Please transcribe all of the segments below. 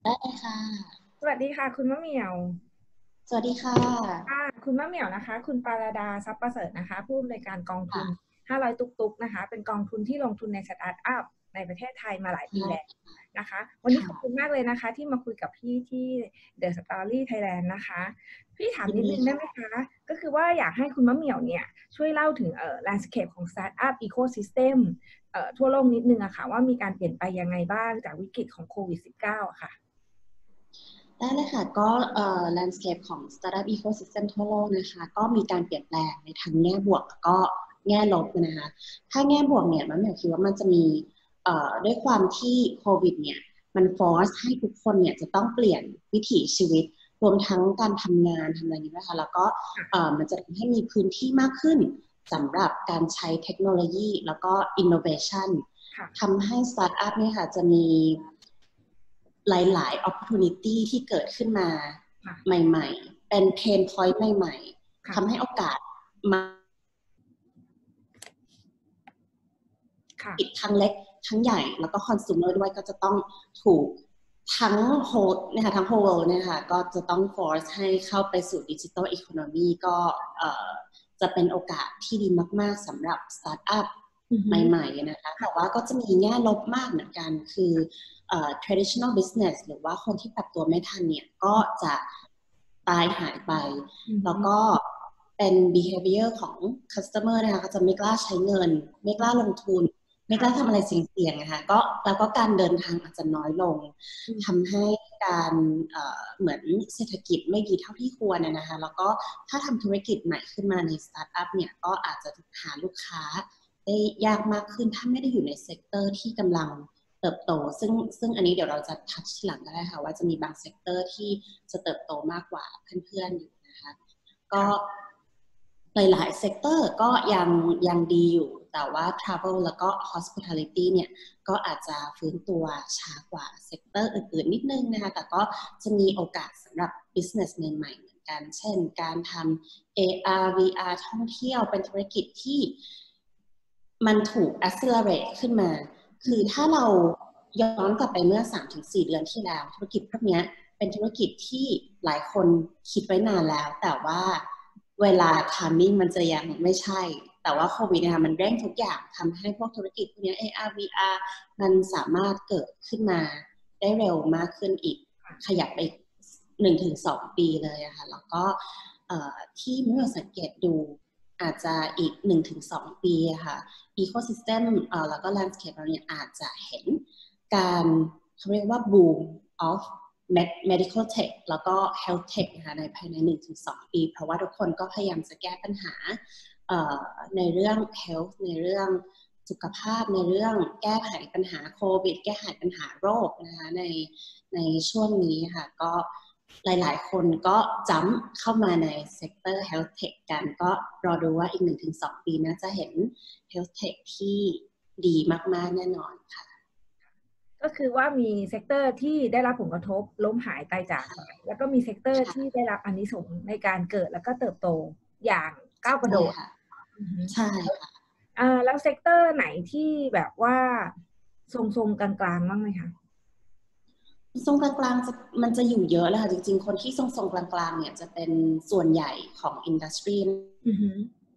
ได้เลยค่ะสวัสดีค่ะคุณมะเหมี่ยวสวัสดีค่ะคุณมะเหมี่ยวนะคะคุณปารดาทรัพย์ประเสริฐนะคะผู้อำนวยการกองทุนค่ะ 500ตุกๆนะคะเป็นกองทุนที่ลงทุนในสตาร์ทอัพในประเทศไทยมาหลายปีแล้วใช่นะคะวันนี้ขอบคุณค่ะมากเลยนะคะที่มาคุยกับพี่ที่ The Story Thailand นะคะพี่ถามยินนิดนึงได้ไหมดีค่ะคะก็คือว่าอยากให้คุณมะเหมี่ยวเนี่ยช่วยเล่าถึงlandscape ของ Startup Ecosystem ทั่วโลกนิดนึงอะค่ะว่ามีการเปลี่ยนไปยังไงบ้างจากวิกฤตของโควิด -19 อะค่ะได้เลยค่ะก็landscape ของ startup ecosystem ทั่วโลกนะคะก็มีการเปลี่ยนแปลงในทั้งแง่บวกแล้วก็แง่ลบนะคะถ้าแง่บวกเนี่ยมันหมายคิดว่ามันจะมีด้วยความที่โควิดเนี่ยมันฟอร์สให้ทุกคนเนี่ยจะต้องเปลี่ยนวิถีชีวิตรวมทั้งการทำงานทำอะไรนี้นะคะแล้วก็มันจะทำให้มีพื้นที่มากขึ้นสำหรับการใช้เทคโนโลยีแล้วก็ innovation ค่ะทำให้สตาร์ทอัพเนี่ยค่ะจะมีหลายๆ opportunity ที่เกิดขึ้นมาค่ะใหม่ๆ เป็น pain point ใหม่ๆค่ะทำให้โอกาสมาค่ะอีกทั้งเล็กทั้งใหญ่แล้วก็ consumer ด้วยก็จะต้องถูกทั้งโฮนะคะทั้ง whole world เนี่ยค่ะก็จะต้อง force ให้เข้าไปสู่ digital economy ก็จะเป็นโอกาสที่ดีมากๆสำหรับ startup อือฮึใหม่ๆนะคะแต่ว่าก็จะมีแง่ลบมากเหมือนกันคือtraditional business หรือว่าคนที่ปรับตัวไม่ทันเนี่ยก็จะตายหายไปอือฮึแล้วก็เป็น behavior ของ customer นะคะก็จะไม่กล้าใช้เงินไม่กล้าลงทุนไม่กล้าค่ะทำอะไรเสี่ยงๆนะคะก็แล้วก็การเดินทางอาจจะน้อยลงอืมทำให้การเหมือนเศรษฐกิจไม่ดีเท่าที่ควรนะคะแล้วก็ถ้าทำธุรกิจใหม่ขึ้นมาในสตาร์ทอัพเนี่ยก็อาจจะหาลูกค้า ได้ยากมากขึ้นถ้าไม่ได้อยู่ในเซกเตอร์ที่กำลังเติบโตซึ่งอันนี้เดี๋ยวเราจะทัชทีหลังก็ได้ค่ะว่าจะมีบางเซกเตอร์ที่จะเติบโตมากกว่าเพื่อนๆอยู่นะคะก็ค่ะหลายๆเซกเตอร์ก็ยังดีอยู่แต่ว่า Travel แล้วก็ Hospitality เนี่ยก็อาจจะฟื้นตัวช้ากว่าเซกเตอร์อื่นๆนิดนึงนะคะแต่ก็จะมีโอกาสสำหรับ business ใหม่ๆเหมือนกันเช่นการทำ AR VR ท่องเที่ยวเป็นธุรกิจที่ มันถูก accelerate ขึ้นมา คือถ้าเราย้อนกลับไปเมื่อ3-4 เดือนที่แล้วธุรกิจพวกนี้เป็นธุรกิจที่หลายคนคิดไว้นานแล้ว แต่ว่าเวลา timing มันจะยังไม่ใช่ แต่ว่าโควิดเนี่ยมันเร่งทุกอย่างทำให้พวกธุรกิจพวกนี้ AR VR มันสามารถเกิดขึ้นมาได้เร็วมากขึ้นอีกขยับไป1-2 ปีเลยอะค่ะแล้วก็ที่เมื่อสังเกตดูอาจจะอีก1-2 ปีอะค่ะ Ecosystem แล้วก็ Landscape เราเนี่ยอาจจะเห็นการเขาเรียกว่า boom of medical tech แล้วก็ health tech นะคะในภายใน1-2 ปีเพราะว่าทุกคนก็พยายามจะแก้ปัญหาในเรื่อง health ในเรื่องสุขภาพในเรื่องแก้ไขปัญหาโควิดแก้ไขปัญหาโรคนะคะในช่วงนี้ค่ะก็หลายๆคนก็จัมป์เข้ามาในเซกเตอร์ health tech กันก็รอดูว่าอีก1-2 ปีน่าจะเห็น health tech ที่ดีมากๆแน่นอนค่ะก็คือว่ามีเซกเตอร์ที่ได้รับผลกระทบล้มหายตายจากไปแล้วก็มีเซกเตอร์ที่ได้รับอานิสงส์ในการเกิดแล้วก็เติบโตอย่างก้าวกระโดดใช่ค่ะอือฮึใช่ค่ะแล้วเซกเตอร์ไหนที่แบบว่าทรงๆกลางๆบ้างไหมคะทรงกลางๆมันจะอยู่เยอะเลยค่ะจริงๆคนที่ทรงกลางๆเนี่ยจะเป็นส่วนใหญ่ของอินดัสทรีอือฮึ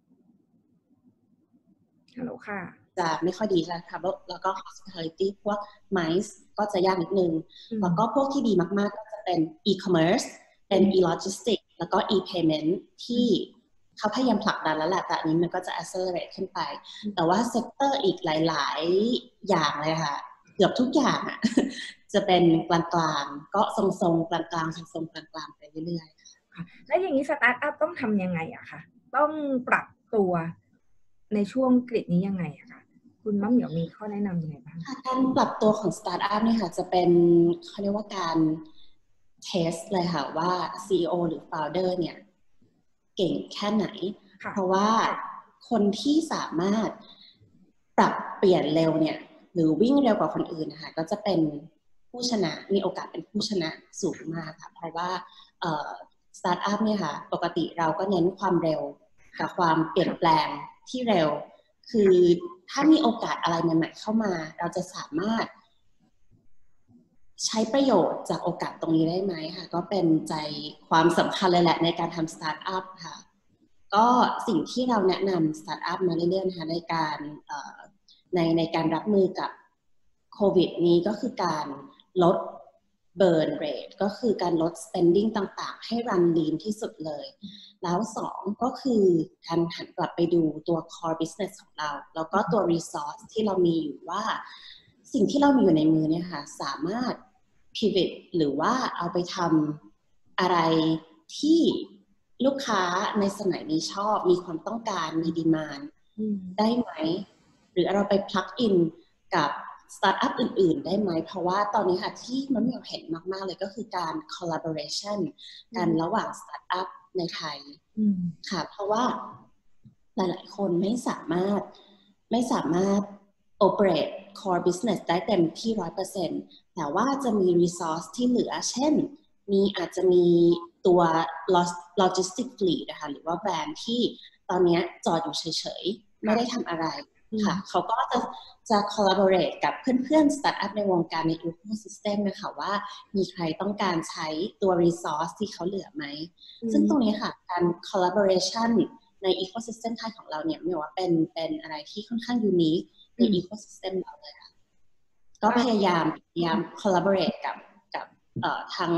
ฮัลโหลค่ะจะไม่ค่อยดีนะคะแล้วก็ hospitality พวก MICE ก็จะยากนิดนึงอืมแล้วก็พวกที่ดีมากๆก็จะเป็น e-commerce เป็นอืม e-logistics แล้วก็ e-payment อืที่มเขาพยายามผลักดันแล้วแหละแต่อันนี้มันก็จะ accelerate ขึ้นไปแต่ว่าเซกเตอร์อีกหลายๆอย่างเลยค่ะเกือบทุกอย่างอ่ะจะเป็นกลางๆก็ทรงๆกลางๆทรงๆกลางๆไปเรื่อยๆค่ะแล้วอย่างนี้สตาร์ทอัพต้องทำยังไงอะคะต้องปรับตัวในช่วงวิกฤตนี้ยังไงอะคะคุณมะเหมียวมีข้อแนะนำยังไงบ้างการปรับตัวของสตาร์ทอัพเนี่ยค่ะจะเป็นเขาเรียกว่าการเทสเลยค่ะว่า CEO หรือ Founder เนี่ยเก่งแค่ไหนเพราะค่ะว่าคนที่สามารถปรับเปลี่ยนเร็วเนี่ยหรือวิ่งเร็วกว่าคนอื่นนะคะก็จะเป็นผู้ชนะมีโอกาสเป็นผู้ชนะสูงมากค่ะเพราะว่าสตาร์ทอัพเนี่ยค่ะปกติเราก็เน้นความเร็วกับความเปลี่ยนแปลงที่เร็ว คือถ้ามีโอกาสอะไรใหม่ๆเข้ามาเราจะสามารถใช้ประโยชน์จากโอกาสตรงนี้ได้ไหมค่ะก็เป็นใจความสำคัญเลยแหละในการทำสตาร์ทอัพค่ะก็สิ่งที่เราแนะนำสตาร์ทอัพมาเรื่อยๆนะคะในการในการรับมือกับโควิดนี้ก็คือการลด burn rate ก็คือการลด spending ต่างๆให้ run lean ที่สุดเลยแล้วสองก็คือการหันกลับไปดูตัว core business ของเราแล้วก็ตัว resource ที่เรามีอยู่ว่าสิ่งที่เรามีอยู่ในมือเนี่ยค่ะสามารถ pivot หรือว่าเอาไปทำอะไรที่ลูกค้าในสมัยนี้ชอบมีความต้องการมี demand ได้ไหมหรือเราไป plug in กับสตาร์ทอัพอื่นๆได้ไหมเพราะว่าตอนนี้ค่ะที่มันมีเห็นมากๆเลยก็คือการ collaboration กันระหว่างสตาร์ทอัพในไทยค่ะเพราะว่าหลายๆคนไม่สามารถ operate core business ได้เต็มที่ 100% แต่ว่าจะมี resource ที่เหลือเช่นอาจจะมีตัว logistic fleet นะคะหรือว่าแบรนด์ที่ตอนนี้จอดอยู่เฉยๆไม่ได้ทำอะไรค่ะเขาก็จะ collaborate กับเพื่อนๆ startup ในวงการใน ecosystem นะคะว่ามีใครต้องการใช้ตัว resource ที่เขาเหลือไหมซึ่งตรงนี้ค่ะการ collaboration ใน ecosystem ไทยของเราเนี่ยไม่ว่าเป็นอะไรที่ค่อนข้าง unique ใน ecosystem เราเลยค่ะก็พยายาม collaborate กับทั้ง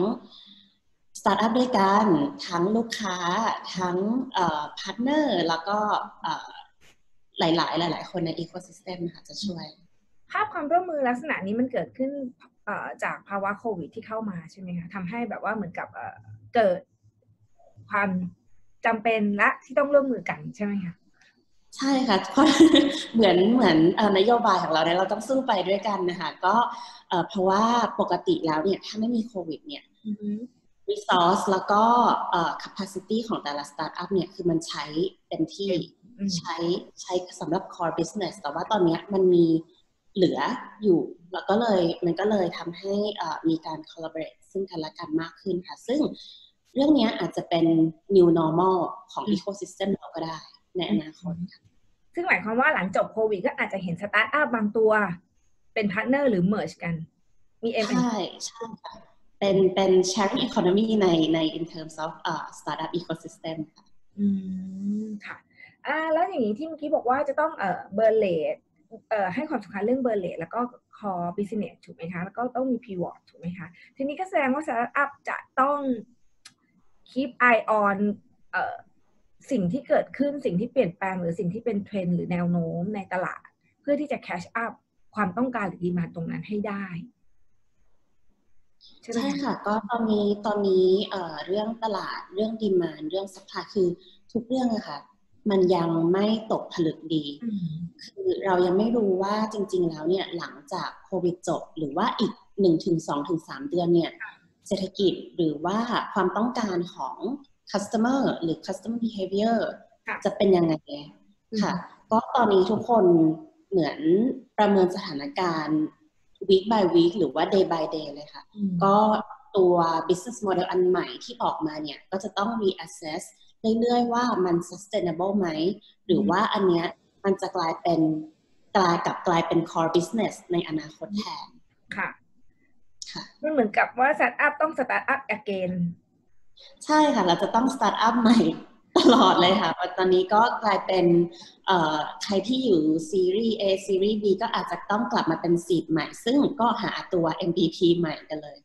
startup ด้วยกันทั้งลูกค้าทั้งpartner แล้วก็หลายคนใน ecosystem ค่ะจะช่วยภาพความร่วมมือลักษณะนี้มันเกิดขึ้นจากภาวะโควิดที่เข้ามาใช่ไหมคะทำให้แบบว่าเหมือนกับเกิดความจำเป็นและที่ต้องร่วมมือกันใช่ไหมคะใช่ค่ะเหมือนนโยบายของเราเนี่ยเราต้องสู้ไปด้วยกันนะคะก็เพราะว่าปกติแล้วเนี่ยถ้าไม่มีโควิดเนี่ยresource แล้วก็capacity ของแต่ละ startup เนี่ยคือมันใช้เต็มที่ใช้สำหรับ core business แต่ว่าตอนนี้มันมีเหลืออยู่แล้วมันก็เลยทำให้มีการ collaborate ซึ่งกันและกันมากขึ้นค่ะซึ่งเรื่องนี้อาจจะเป็น new normal ของ ecosystem เราก็ได้ในอนาคตซึ่งหมายความว่าหลังจบโควิดก็อาจจะเห็นสตาร์ทอัพบางตัวเป็นพาร์ทเนอร์หรือเมิร์จกันมีใช่ค่ะเป็น sharing economy ใน in terms of startup ecosystem ค่ะค่ะแล้วอย่างนี้ที่เมื่อกี้บอกว่าจะต้องburn rate ให้ความสำคัญเรื่อง burn rate แล้วก็ core business ถูกไหมคะแล้วก็ต้องมี pivot ถูกไหมคะทีนี้ก็แสดงว่า startup จะต้อง keep eye on สิ่งที่เกิดขึ้นสิ่งที่เปลี่ยนแปลงหรือสิ่งที่เป็นเทรนด์หรือแนวโน้มในตลาดเพื่อที่จะ catch up ความต้องการหรือดีมานด์ตรงนั้นให้ได้ใช่ค่ะก็ตอนนี้เรื่องตลาดเรื่องดีมานด์เรื่องซัพพลายคือทุกเรื่องอะค่ะมันยังไม่ตกผลึกดีคือเรายังไม่รู้ว่าจริงๆแล้วเนี่ยหลังจากโควิดจบหรือว่าอีก 1-2-3 เดือนเนี่ยเศรษฐกิจหรือว่าความต้องการของ customer หรือ customer behavior จะเป็นยังไงค่ะก็ตอนนี้ทุกคนเหมือนประเมินสถานการณ์ week by week หรือว่า day by day เลยค่ะก็ตัว business model อันใหม่ที่ออกมาเนี่ยก็จะต้อง reassess เรื่อยๆว่ามัน sustainable ไหมหรือว่าอันเนี้ยมันจะกลายเป็น core business ในอนาคตแทนค่ะมันเหมือนกับว่า startup ต้อง startup again ใช่ค่ะเราจะต้อง startup ใหม่ตลอดเลยค่ะตอนนี้ก็กลายเป็นใครที่อยู่ซีรีส์ A ซีรีส์ B ก็อาจจะต้องกลับมาเป็นซีดใหม่ซึ่งก็หาตัว MVP ใหม่กันเลย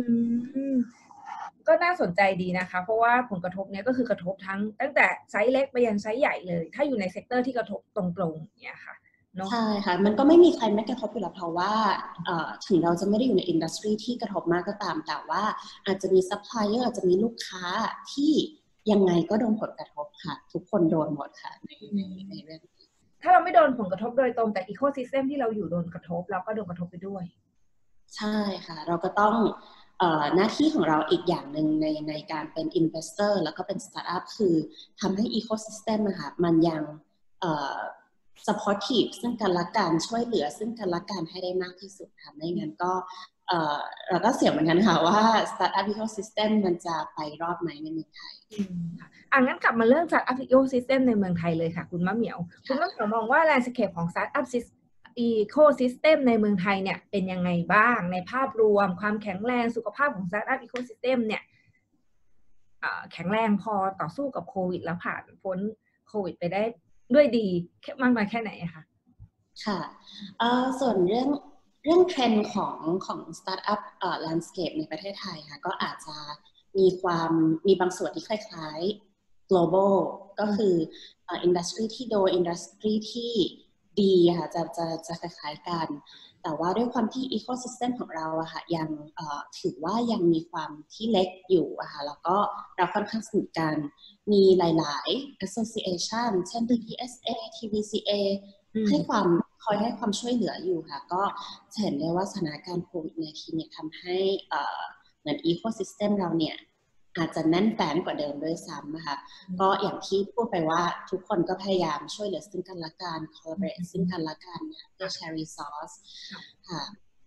ก็น่าสนใจดีนะคะเพราะว่าผลกระทบเนี้ยก็คือกระทบทั้งตั้งแต่ไซส์เล็กไปยันไซส์ใหญ่เลยถ้าอยู่ในเซกเตอร์ที่กระทบตรงๆเนี่ยค่ะใช่ค่ะมันก็ไม่มีใครไม่กระทบอยู่แล้วเพราะว่าถึงเราจะไม่ได้อยู่ในอินดัสทรีที่กระทบมากก็ตามแต่ว่าอาจจะมีซัพพลายเออร์อาจจะมีลูกค้าที่ยังไงก็โดนผลกระทบค่ะทุกคนโดนหมดค่ะในเรื่องถ้าเราไม่โดนผลกระทบโดยตรงแต่อีโคซิสเต็มที่เราอยู่โดนกระทบเราก็โดนกระทบไปด้วยใช่ค่ะเราก็ต้องหน้าที่ของเราอีกอย่างหนึ่งในการเป็น investor แล้วก็เป็นสตาร์ทอัพคือทำให้อีโคซิสเต็มค่ะมันยังsupportive ซึ่งกันและกันช่วยเหลือซึ่งกันและกันให้ได้มากที่สุดค่ะไม่งั้นก็เราก็เสี่ยงเหมือนกันค่ะว่า startup ecosystem มันจะไปรอดไหมในเมืองไทยงั้นกลับมาเรื่อง startup ecosystem ในเมืองไทยเลยค่ะคุณมะเหมียวคุณมะเหมียวมองว่า landscape ของ startup ecosystem ในเมืองไทยเนี่ยเป็นยังไงบ้างในภาพรวมความแข็งแรงสุขภาพของ startup ecosystem เนี่ยแข็งแรงพอต่อสู้กับโควิดแล้วผ่านพ้นโควิดไปได้ด้วยดีมากน้อยแค่ไหนคะค่ะส่วนเรื่องเทรนด์ของสตาร์ทอัพlandscape ในประเทศไทยค่ะก็อาจจะมีบางส่วนที่คล้ายๆ global ก็คืออินดัสทรีที่โดยอินดัสทรีที่ดีค่ะจะคล้ายๆกันแต่ว่าด้วยความที่ ecosystem ของเราอะค่ะยังถือว่ายังมีความที่เล็กอยู่อะค่ะแล้วก็เราค่อนข้างสนิทกันมีหลายๆ association เช่น TPSA TVCA คอยให้ความช่วยเหลืออยู่ค่ะก็จะเห็นได้ว่าสถานการณ์โควิด-19 เนี่ยทำให้เหมือน ecosystem เราเนี่ยอาจจะแน่นแฟ้นกว่าเดิมด้วยซ้ำนะคะก็อย่างที่พูดไปว่าทุกคนก็พยายามช่วยเหลือซึ่งกันและกัน collaborate ซึ่งกันและกันเพื่อ share resource ค่ะ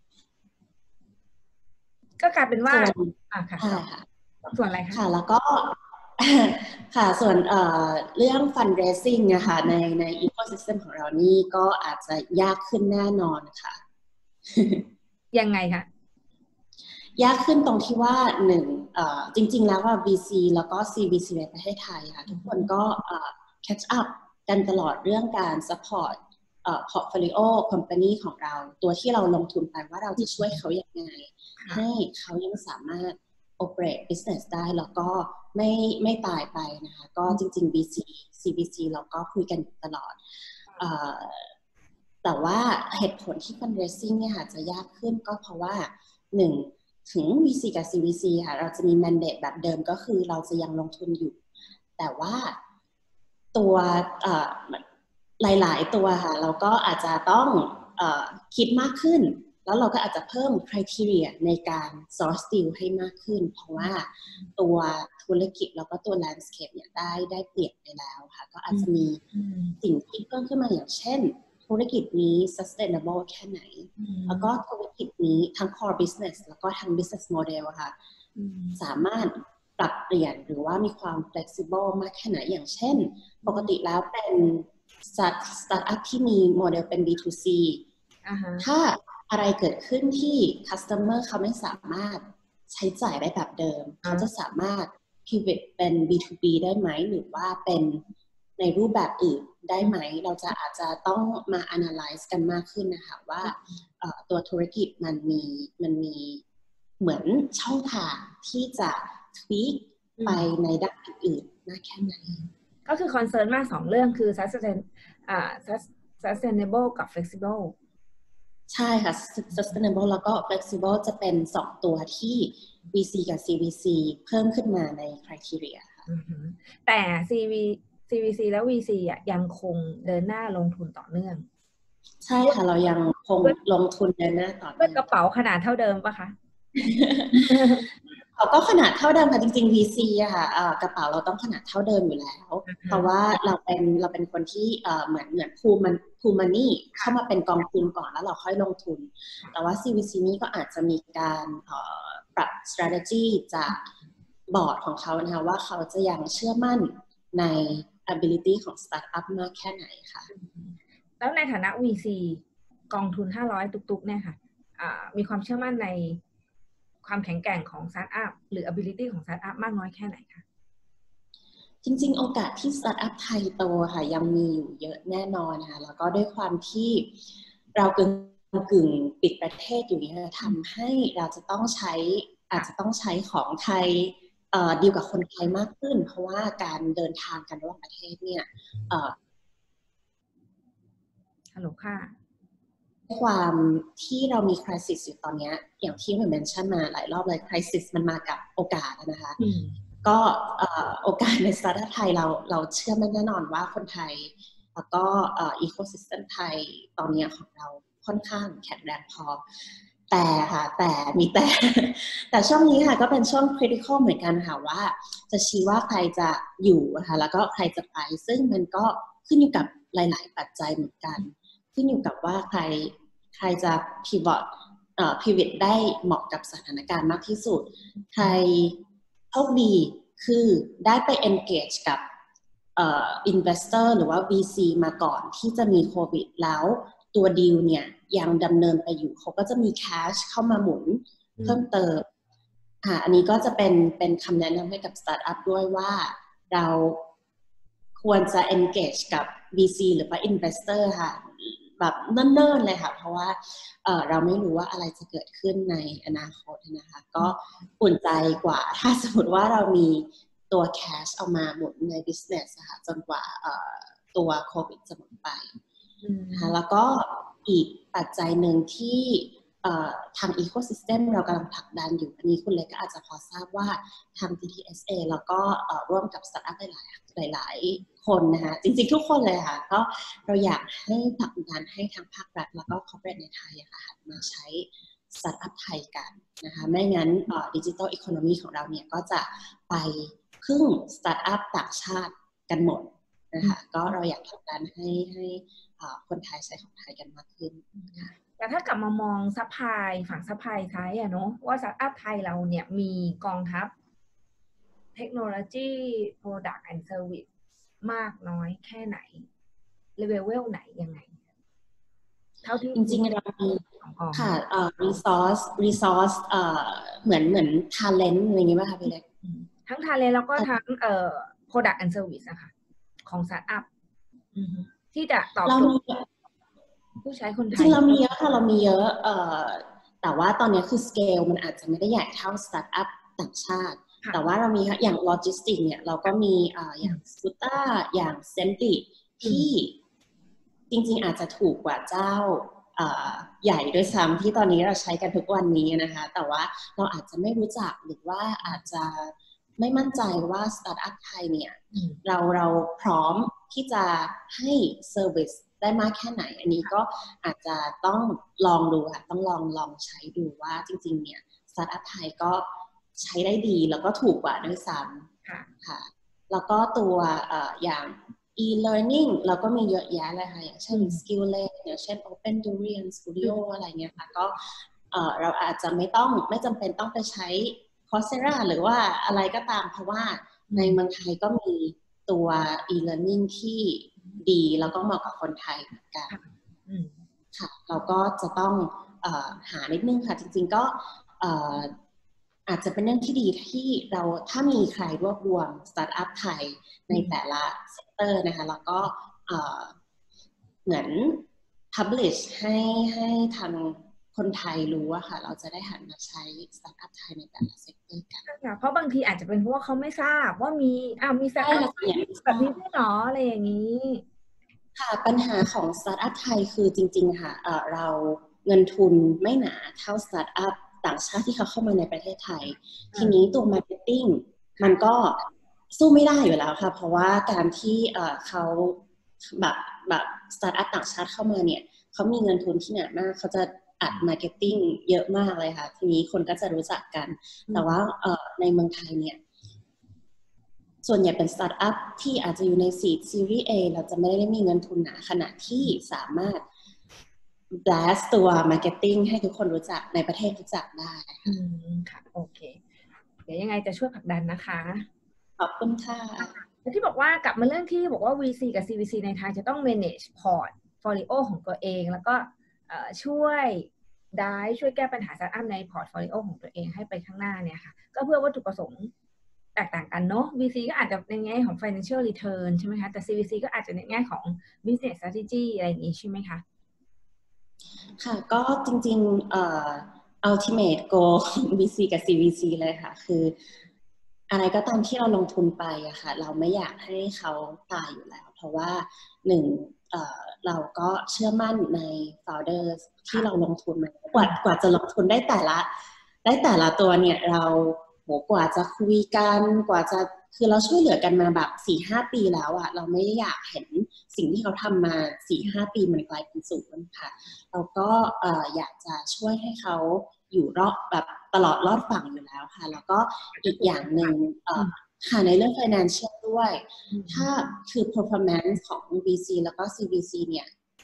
ก็กลายเป็นว่าค่ะส่วนอะไรคะค่ะแล้วก็ค่ะส่วนเรื่อง fundraising นะคะใน ecosystem ของเรานี่ก็อาจจะยากขึ้นแน่นอนค่ะยังไงคะยากขึ้นตรงที่ว่าหนึ่งจริงๆแล้วว่า VC แล้วก็ CVC ในประเทศไทยค่ะทุกคนก็catch up กันตลอดเรื่องการ support portfolio company ของเราตัวที่เราลงทุนไปว่าเราจะช่วยเขายังไงให้เขายังสามารถ operate business ได้แล้วก็ไม่ตายไปนะคะก็จริงๆ VC CVC เราก็คุยกันตลอดแต่ว่าเหตุผลที่ fundraising เนี่ยค่ะจะยากขึ้นก็เพราะว่าหนึ่งถึง VC กับ CVC ค่ะเราจะมี mandate แบบเดิมก็คือเราจะยังลงทุนอยู่แต่ว่าตัวหลายๆตัวค่ะเราก็อาจจะต้องคิดมากขึ้นแล้วเราก็อาจจะเพิ่ม criteria ในการ source deal ให้มากขึ้นเพราะว่าตัวธุรกิจแล้วก็ตัว landscape เนี่ยได้เปลี่ยนไปแล้วค่ะก็อาจจะมีสิ่งที่เพิ่มขึ้นมาอย่างเช่นธุรกิจนี้ sustainable แค่ไหนแล้วก็ธุรกิจนี้ทั้ง core business แล้วก็ทั้ง business model ค่ะสามารถปรับเปลี่ยนหรือว่ามีความ flexible มากแค่ไหนอย่างเช่นปกติแล้วเป็นstartup ที่มีโมเดลเป็น B2C ถ้าอะไรเกิดขึ้นที่ customer เขาไม่สามารถใช้จ่ายได้แบบเดิมเขาจะสามารถ pivot เป็น B2B ได้ไหมหรือว่าเป็นในรูปแบบอื่นได้ไหมเราจะอาจจะต้องมา analyze กันมากขึ้นนะคะว่าตัวธุรกิจมันมีเหมือนช่องทางที่จะ tweak ไปในด้านอื่นมากแค่ไหนก็คือคอนเซิร์นมาก2เรื่องคือ sustainable กับ flexible ใช่ค่ะ sustainable แล้วก็ flexible จะเป็น2ตัวที่ VC กับ CVC เพิ่มขึ้นมาใน criteria ค่ะแต่ CVC และ VC ยังคงเดินหน้าลงทุนต่อเนื่องใช่ค่ะเรายังคงลงทุนเดินหน้าต่อเนื่องด้วยกระเป๋าขนาดเท่าเดิมปะคะเขาก็ขนาดเท่าเดิมค่ะจริงๆ VC อะค่ะกระเป๋าเราต้องขนาดเท่าเดิมอยู่แล้วเพราะว่าเราเป็นคนที่เหมือนพูมันนี่เข้ามาเป็นกองทุนก่อนแล้วเราค่อยลงทุนแต่ว่า CVC นี่ก็อาจจะมีการปรับ strategy จากบอร์ดของเขานะคะว่าเขาจะยังเชื่อมั่นใน ability ของ startup มากแค่ไหนค่ะแล้วในฐานะ VC กองทุน500ตุกๆเนี่ยค่ะมีความเชื่อมั่นในความแข็งแกร่งของสตาร์ทอัพหรือ ability ของสตาร์ทอัพมากน้อยแค่ไหนคะจริงๆโอกาสที่สตาร์ทอัพไทยโตค่ะยังมีอยู่เยอะแน่นอนนะคะแล้วก็ด้วยความที่เรากึ่งปิดประเทศอยู่เนี่ยทำให้เราอาจจะต้องใช้ของไทยดีลกับคนไทยมากขึ้นเพราะว่าการเดินทางกันระหว่างประเทศเนี่ยฮัลโหลค่ะความที่เรามี crisis อยู่ตอนนี้อย่างที่เหมือนเมนชั่นมาหลายรอบเลย crisis มันมากับโอกาสนะคะก็โอกาสในสตาร์ทอัพไทยเราเชื่อมั่นแน่นอนว่าคนไทยแล้วก็ecosystem ไทยตอนนี้ของเราค่อนข้างแข็งแรงพอแต่ค่ะแต่ช่วงนี้ค่ะก็เป็นช่วง critical เหมือนกันค่ะว่าจะชี้ว่าใครจะอยู่นะคะแล้วก็ใครจะไปซึ่งมันก็ขึ้นอยู่กับหลายๆปัจจัยเหมือนกันขึ้นอยู่กับว่าใครจะ pivot ได้เหมาะกับสถานการณ์มากที่สุดใครโชคดีคือได้ไป engage กับinvestor หรือว่า VC มาก่อนที่จะมีโควิดแล้วตัวดีลเนี่ยยังดำเนินไปอยู่เขาก็จะมี cash เข้ามาหมุนเพิ่มเติมอันนี้ก็จะเป็นคำแนะนำให้กับสตาร์ทอัพด้วยว่าเราควรจะ engage กับ VC หรือว่า investor ค่ะแบบเนิ่นๆเลยค่ะเพราะว่าเราไม่รู้ว่าอะไรจะเกิดขึ้นในอนาคตนะคะก็อุ่นใจกว่าถ้าสมมติว่าเรามีตัว cash เอามาหมุนใน business นะคะจนกว่าตัวโควิดจะหมดไปนะคะแล้วก็อีกปัจจัยหนึ่งที่ทาง ecosystem เรากำลังผลักดันอยู่อันนี้คุณเล็กก็อาจจะพอทราบว่าทาง TTSA แล้วก็ร่วมกับสตาร์ทอัพหลายคนนะคะจริงๆทุกคนเลยค่ะก็เราอยากให้ผลักดันให้ทางภาครัฐแล้วก็ corporate ในไทยค่ะหันมาใช้สตาร์ทอัพไทยกันนะคะไม่งั้นดิจิทัลอีโคโนมีของเราเนี่ยก็จะไปพึ่งสตาร์ทอัพต่างชาติกันหมดนะคะก็เราอยากผลักดันให้คนไทยใช้ของไทยกันมากขึ้นค่ะแต่ถ้ากลับมามองซัพพลายฝั่งซัพพลายไทยเนาะว่าสตาร์ทอัพไทยเราเนี่ยมีกองทัพเทคโนโลยี Product and Service มากน้อยแค่ไหนเลเวลไหนยังไงเท่าที่จริงๆเรามีค่ะresource เหมือน talent อะไรอย่างงี้ป่ะคะพี่เล็กทั้ง talent แล้วก็ทั้งproduct and service นะคะของสตาร์ทอัพที่จะตอบโจทย์ผู้ใช้คนไทยจริงเรามีเยอะค่ะเรามีเยอะแต่ว่าตอนนี้คือสเกลมันอาจจะไม่ได้ใหญ่เท่าสตาร์ทอัพต่างชาติแต่ว่าเรามีอย่างโลจิสติกเนี่ยเราก็มีอย่างซูต้าอย่างเซนติที่จริงๆอาจจะถูกกว่าเจ้าใหญ่ด้วยซ้ำที่ตอนนี้เราใช้กันทุกวันนี้นะคะแต่ว่าเราอาจจะไม่รู้จักหรือว่าอาจจะไม่มั่นใจว่าสตาร์ทอัพไทยเนี่ยเราพร้อมที่จะให้เซอร์วิสได้มากแค่ไหนอันนี้ก็อาจจะต้องลองดูค่ะต้องลองใช้ดูว่าจริงๆเนี่ยสตาร์ทอัพไทยก็ใช้ได้ดีแล้วก็ถูกกว่าด้วยซ้ำค่ะแล้วก็ตัวอย่าง e-learning เราก็มีเยอะแยะเลยค่ะอย่างเช่น Skilllet อย่างเช่น Open Durian Studio อะไรเงี้ยค่ะก็เราอาจจะไม่จำเป็นต้องไปใช้ Coursera หรือว่าอะไรก็ตามเพราะว่าในเมืองไทยก็มีตัว e-learning ที่ดีแล้วก็เหมาะกับคนไทยเหมือนกันค่ะเราก็จะต้องหานิดนึงค่ะจริงๆก็อาจจะเป็นเรื่องที่ดีที่เราถ้ามีใครรวบรวมสตาร์ทอัพไทยในแต่ละเซกเตอร์นะคะแล้วก็เหมือน publish ให้ทางคนไทยรู้ว่าค่ะเราจะได้หันมาใช้สตาร์ทอัพไทยในแต่ละเซกเตอร์กันเพราะบางทีอาจจะเป็นเพราะว่าเขาไม่ทราบว่ามีสตาร์ทอัพแบบนี้ด้วยหรออะไรอย่างนี้ค่ะปัญหาของสตาร์ทอัพไทยคือจริงๆค่ะเราเงินทุนไม่หนาเท่าสตาร์ทอัพต่างชาติที่เขาเข้ามาในประเทศไทยทีนี้ตัวมาร์เก็ตติ้งมันก็สู้ไม่ได้อยู่แล้วค่ะเพราะว่าการที่เขาแบบสตาร์ทอัพต่างชาติเข้ามาเนี่ยเขามีเงินทุนที่หนามากเขาจะอัดมาร์เก็ตติ้งเยอะมากเลยค่ะทีนี้คนก็จะรู้จักกันแต่ว่าในเมืองไทยเนี่ยส่วนใหญ่เป็นสตาร์ทอัพที่อาจจะอยู่ในseed Series A เราจะไม่ได้มีเงินทุนหนาขนาดที่สามารถ blast ตัว marketing ให้ทุกคนรู้จักในประเทศรู้จักได้ค่ะโอเคเดี๋ยวยังไงจะช่วยผลักดันนะคะขอบคุณค่ะที่บอกว่ากลับมาเรื่องที่บอกว่า VC กับ CVC ในไทยจะต้อง manage portfolio ของตัวเองแล้วก็ช่วยแก้ปัญหาสตาร์ทอัพใน portfolio ของตัวเองให้ไปข้างหน้าเนี่ยค่ะก็เพื่อวัตถุประสงค์แตกต่างกันเนาะ VC ก็อาจจะในแง่ของ financial return ใช่ไหมคะแต่ CVC ก็อาจจะในแง่ของ business strategy อะไรอย่างนี้ใช่ไหมคะค่ะก็จริงๆultimate goal ของ VC กับ CVC เลยค่ะคืออะไรก็ตามที่เราลงทุนไปอะค่ะเราไม่อยากให้เขาตายอยู่แล้วเพราะว่าหนึ่งเราก็เชื่อมั่นใน founders ที่เราลงทุนมากว่าจะลงทุนได้แต่ละตัวเนี่ยเรากว่าจะคุยกันกว่าจะคือเราช่วยเหลือกันมาแบบ 4-5 ปีแล้วอะเราไม่ได้อยากเห็นสิ่งที่เขาทำมา 4-5 ปีมันกลายเป็นศูนย์ค่ะเราก็อยากจะช่วยให้เขาอยู่รอดแบบตลอดรอดฝั่งอยู่แล้วค่ะแล้วก็อีกอย่างหนึ่งค่ะในเรื่อง financial ด้วยถ้าคือ performance ของ VC แล้วก็ CVC เนี่ย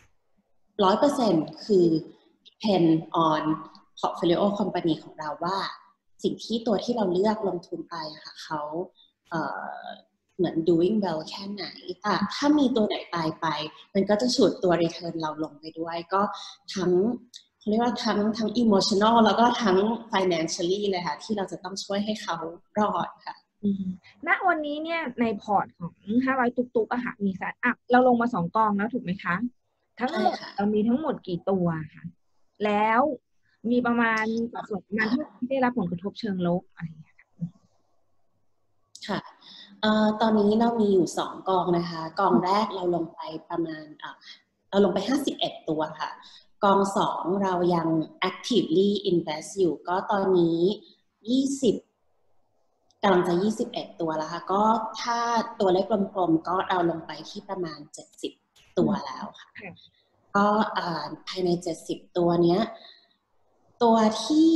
100% คือ depend on portfolio company ของเราว่าสิ่งที่ตัวที่เราเลือกลงทุนไปอะค่ะเขาเหมือน doing well แค่ไหนแต่ถ้ามีตัวไหนตายไปมันก็จะฉุดตัว return เราลงไปด้วยก็ทั้งเขาเรียกว่าทั้ง emotional แล้วก็ทั้ง financially เลยค่ะที่เราจะต้องช่วยให้เขารอดค่ะณวันนี้เนี่ยในพอร์ตของ500ตุ๊กๆอะค่ะมีสตาร์ทอัพเราลงมา2 กองแล้วถูกไหมคะทั้งหมดเรามีทั้งหมดกี่ตัวค่ะแล้วมีประมาณสัดส่วนประมาณที่ได้รับผลกระทบเชิงลบอะไรอย่างเงี้ยค่ะตอนนี้เรามีอยู่2 กองนะคะกองแรกเราลงไปประมาณเราลงไป51 ตัวค่ะกอง2เรายัง actively invest อยู่ก็ตอนนี้20กำลังจะ21 ตัวแล้วค่ะก็ถ้าตัวเลขกลมๆก็เราลงไปที่ประมาณ70 ตัวแล้วค่ะก็ภายใน70 ตัวเนี้ยตัวที่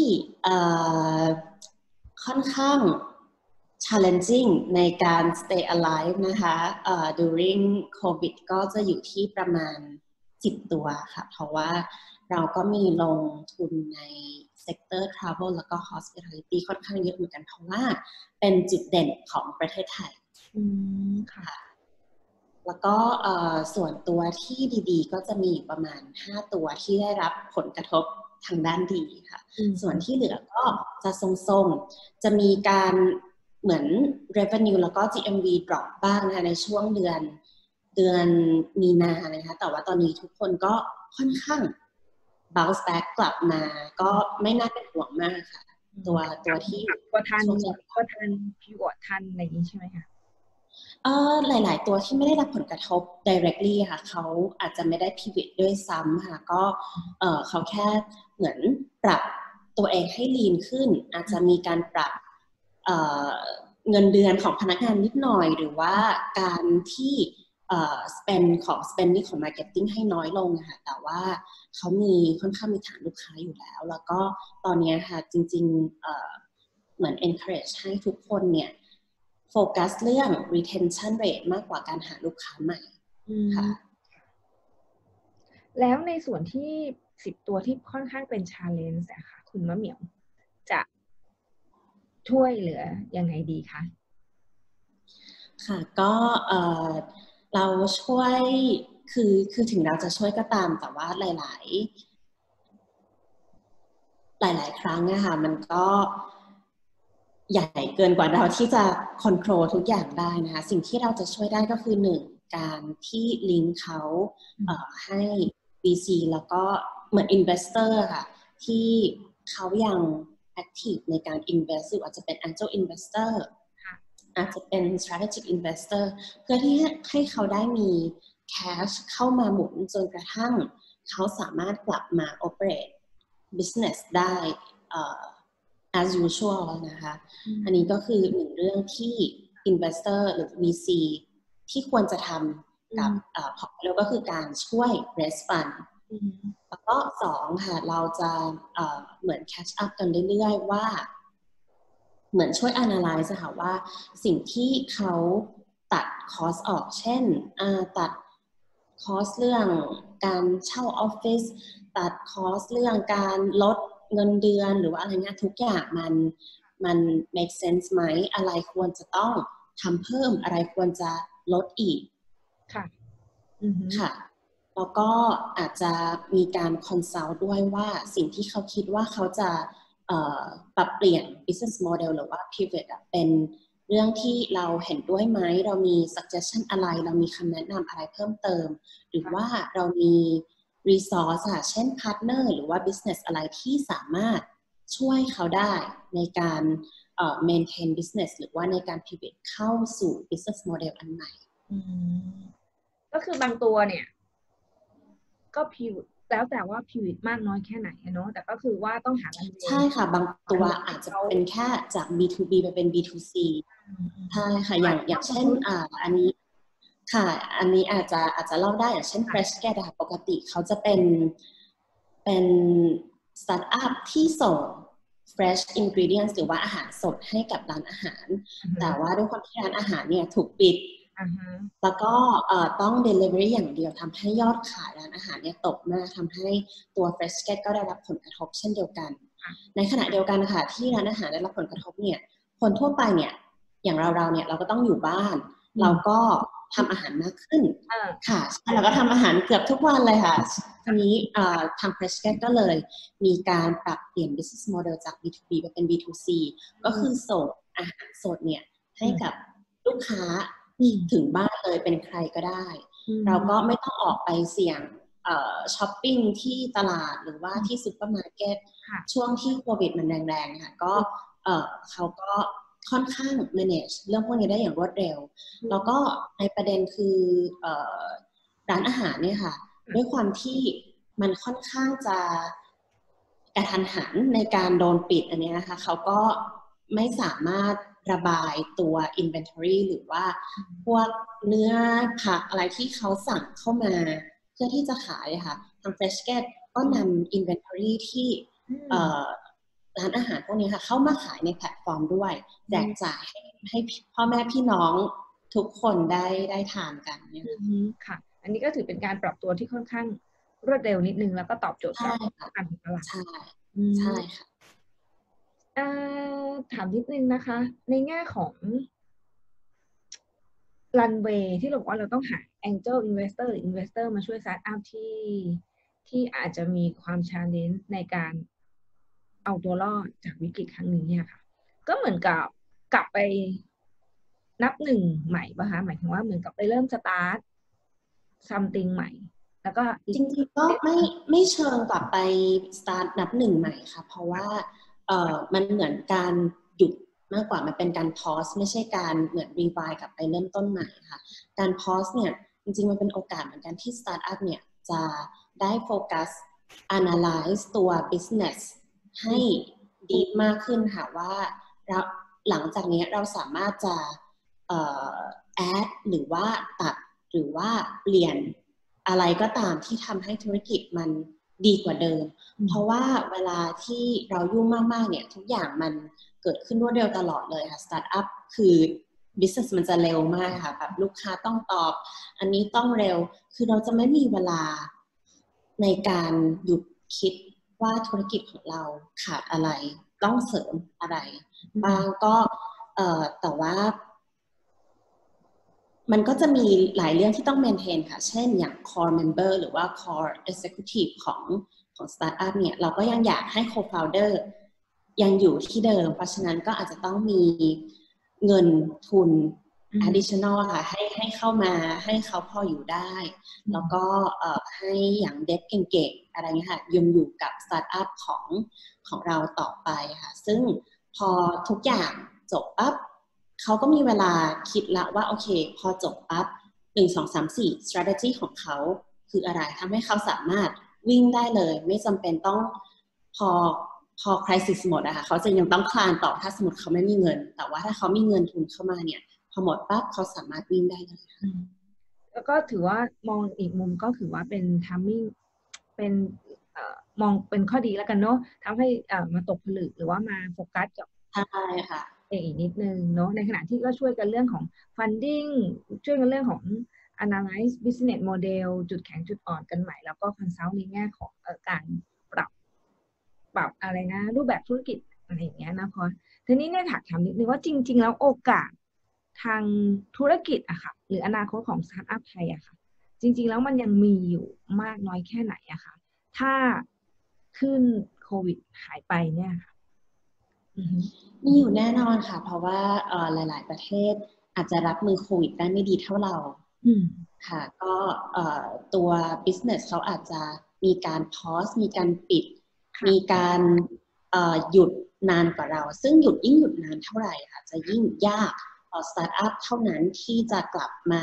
ค่อนข้าง challenging ในการ stay alive นะคะduring COVID ก็จะอยู่ที่ประมาณ10 ตัวค่ะเพราะว่าเราก็มีลงทุนใน sector travel แล้วก็ hospitality ค่อนข้างเยอะเหมือนกันเพราะว่าเป็นจุดเด่นของประเทศไทยค่ะแล้วก็ส่วนตัวที่ดีๆก็จะมีประมาณ5 ตัวที่ได้รับผลกระทบทางด้านดีค่ะส่วนที่เหลือก็จะทรงๆจะมีการเหมือน revenue แล้วก็ GMV drop บ้างนะคะในช่วงเดือนมีนานะคะแต่ว่าตอนนี้ทุกคนก็ค่อนข้าง bounce back กลับมาก็ไม่น่าเป็นห่วงมากค่ะตัวที่ก็ทันพิวอร์ตทันอะไรอย่างนี้ใช่ไหมคะหลายๆตัวที่ไม่ได้รับผลกระทบ directly ค่ะเขาอาจจะไม่ได้ pivot ด้วยซ้ำค่ะก็เขาแค่เหมือนปรับตัวเองให้ lean ขึ้นอาจจะมีการปรับเงินเดือนของพนักงานนิดหน่อยหรือว่าการที่spending ของ marketing ให้น้อยลงนะคะแต่ว่าเขาค่อนข้างมีฐานลูกค้าอยู่แล้วแล้วก็ตอนนี้ค่ะจริงๆเหมือน encourage ให้ทุกคนเนี่ยโฟกัสเรื่อง retention rate มากกว่าการหาลูกค้าใหม่ค่ะแล้วในส่วนที่10 ตัวที่ค่อนข้างเป็น challenge อะค่ะคุณมะเหมียวจะช่วยเหลือยังไงดีคะค่ะก็เราช่วยคือถึงเราจะช่วยก็ตามแต่ว่าหลายครั้งนะคะมันก็ใหญ่เกินกว่าเราที่จะคอนโทรลทุกอย่างได้นะคะสิ่งที่เราจะช่วยได้ก็คือ1การที่ลิงก์เขาให้ VC แล้วก็เหมือน Investor ค่ะที่เขายัง active ในการ invest หรืออาจจะเป็น Angel Investor อาจจะเป็น strategic investor เพื่อที่ให้เขาได้มี cash เข้ามาหมุนจนกระทั่งเขาสามารถกลับมา operate business ได้ as usual นะคะอันนี้ก็คือ1เรื่องที่ investor หรือ VC ที่ควรจะทำกับแล้วก็คือการช่วย raise fund แล้วก็2ค่ะเราจะเหมือน catch up กันเรื่อยๆว่าเหมือนช่วย analyze ค่ะว่าสิ่งที่เขาตัดคอสออกเช่นตัดคอสเรื่องการเช่าออฟฟิศตัดคอสเรื่องการลดเงินเดือนหรือว่าอะไรเงี้ยทุกอย่างมัน make sense ไหมอะไรควรจะต้องทำเพิ่มอะไรควรจะลดอีกค่ะค่ะแล้วก็อาจจะมีการคอนซัลท์ด้วยว่าสิ่งที่เขาคิดว่าเขาจะปรับเปลี่ยน business model หรือว่า pivot เป็นเรื่องที่เราเห็นด้วยไหมเรามี suggestion อะไรเรามีคำแนะนำอะไรเพิ่มเติมหรือว่าเรามี resource เช่น partner หรือว่า business อะไรที่สามารถช่วยเขาได้ในการmaintain business หรือว่าในการ pivot เข้าสู่ business model อันใหม่ก็คือบางตัวเนี่ยก็พิวแล้วแต่ว่าพิวมากน้อยแค่ไหนเนาะแต่ก็คือว่าต้องหากันใช่ค่ะบางตัวอาจจะเป็นแค่จาก B2B ไปเป็น B2C ใช่ค่ะอย่างเช่นอันนี้ค่ะอันนี้อาจจะเล่าได้อย่างเช่น Fresh Get ค่ะปกติเขาจะเป็นสตาร์ทอัพที่ส่ง fresh ingredients หรือว่าอาหารสดให้กับร้านอาหารแต่ว่าด้วยความที่ร้านอาหารเนี่ยถูกปิดแล้วก็ต้อง delivery อย่างเดียวทำให้ยอดขายร้านอาหารเนี่ยตกมากทำให้ตัว Fresh Get ก็ได้รับผลกระทบเช่นเดียวกันในขณะเดียวกันค่ะที่ร้านอาหารได้รับผลกระทบเนี่ยคนทั่วไปเนี่ยอย่างเราเนี่ยเราก็ต้องอยู่บ้านเราก็ทำอาหารมากขึ้นอ่าค่ะเราก็ทำอาหารเกือบทุกวันเลยค่ะทีนี้ทาง Freshget ก็เลยมีการปรับเปลี่ยน business model จาก B2B ไปเป็น B2C ก็คือส่งอาหารสดเนี่ยให้กับลูกค้าถึงบ้านเลยเป็นใครก็ได้เราก็ไม่ต้องออกไปเสี่ยงช้อปปิ้งที่ตลาดหรือว่าที่ซุปเปอร์มาร์เก็ตช่วงที่โควิดมันแรงๆค่ะก็เขาก็ค่อนข้าง manage เรื่องพวกนี้ได้อย่างรวดเร็วแล้วก็ในประเด็นคือร้านอาหารเนี่ยค่ะด้วยความที่มันค่อนข้างจะกระทันหันในการโดนปิดอันนี้นะคะเขาก็ไม่สามารถระบายตัว inventory หรือว่าพวกเนื้อผักอะไรที่เขาสั่งเข้ามาเพื่อที่จะขายค่ะทาง Freshget ก็นำ inventory ที่ร้านอาหารพวกนี้ค่ะเข้ามาขายในแพลตฟอร์มด้วยแจกจ่ายให้พ่อแม่พี่น้องทุกคนได้ทานกันเนี่ยค่ะอันนี้ก็ถือเป็นการปรับตัวที่ค่อนข้างรวดเร็วนิดนึงแล้วก็ตอบโจทย์กับการตลาดใช่ค่ะถามนิดนึงนะคะในแง่ของรันเวย์ที่เราบอกว่าเราต้องหา Angel Investor หรือ Investor มาช่วยสตาร์ทอัพที่อาจจะมีความ challenge ในการเอาตัวรอดจากวิกฤตครั้งนี้เนี่ยค่ะก็เหมือนกับกลับไปนับหนึ่งใหม่ป่ะคะหมายถึงว่าเหมือนกับไปเริ่มสตาร์ท something ใหม่แล้วก็จริงๆก็ไม่เชิงกลับไปสตาร์ทนับหนึ่งใหม่ค่ะเพราะว่ามันเหมือนการหยุดมากกว่ามันเป็นการพอสไม่ใช่การเหมือนรีไวล์กลับไปเริ่มต้นใหม่ค่ะการพอสเนี่ยจริงๆมันเป็นโอกาสเหมือนกันที่สตาร์ทอัพเนี่ยจะได้โฟกัส analyze ตัว business ให้ดีมากขึ้นค่ะว่าหลังจากนี้เราสามารถจะadd หรือว่าตัดหรือว่าเปลี่ยนอะไรก็ตามที่ทำให้ธุรกิจมันดีกว่าเดิมเพราะว่าเวลาที่เรายุ่งมากๆเนี่ยทุกอย่างมันเกิดขึ้นรวดเร็วตลอดเลยค่ะสตาร์ทอัพคือ business มันจะเร็วมากค่ะแบบลูกค้าต้องตอบอันนี้ต้องเร็วคือเราจะไม่มีเวลาในการหยุดคิดว่าธุรกิจของเราขาดอะไรต้องเสริมอะไรบางก็แต่ว่ามันก็จะมีหลายเรื่องที่ต้อง maintain ค่ะเช่นอย่าง core member หรือว่า core executive ของ startup เนี่ยเราก็ยังอยากให้ co-founder ยังอยู่ที่เดิมเพราะฉะนั้นก็อาจจะต้องมีเงินทุน additional ค่ะให้เข้ามาให้เขาพออยู่ได้แล้วก็ให้อย่างเด็กเก่งๆอะไรเงี้ยค่ะยังอยู่กับ startup ของเราต่อไปค่ะซึ่งพอทุกอย่างจบปั๊บเขาก็มีเวลาคิดละว่าโอเคพอจบปั๊บ1 2 3 4 strategy ของเขาคืออะไรทำให้เขาสามารถวิ่งได้เลยไม่จำเป็นต้องพอ crisis หมดอะค่ะเขาจะยังต้องคลานต่อถ้าสมมติเขาไม่มีเงินแต่ว่าถ้าเขามีเงินทุนเข้ามาเนี่ยพอหมดปั๊บเขาสามารถวิ่งได้เลยแล้วก็ถือว่ามองอีกมุมก็ถือว่าเป็น timing เป็นมองเป็นข้อดีแล้วกันเนาะทำให้มาตกผลึกหรือว่ามาโฟกัสกับใช่ค่ะอีกนิดนึงเนาะในขณะที่ก็ช่วยกันเรื่องของ funding ช่วยกันเรื่องของ analyze business model จุดแข็งจุดอ่อนกันใหม่แล้วก็ consult ในแง่ของการปรับอะไรนะรูปแบบธุรกิจอะไรอย่างเงี้ยนะพอทีนี้เนี่ยถามนิดนึงว่าจริงๆแล้วโอกาสทางธุรกิจอะค่ะหรืออนาคตของสตาร์ทอัพไทยอะค่ะจริงๆแล้วมันยังมีอยู่มากน้อยแค่ไหนอะค่ะถ้าขึ้นโควิดหายไปเนี่ยค่ะมีอยู่แน่นอนค่ะเพราะว่าหลายๆประเทศอาจจะรับมือโควิดได้ไม่ดีเท่าเราค่ะก็ตัว business เขาอาจจะมีการ pause มีการปิดมีการหยุดนานกว่าเราซึ่งยิ่งหยุดนานเท่าไหร่ค่ะจะยิ่งยากต่อ startup เท่านั้นที่จะกลับมา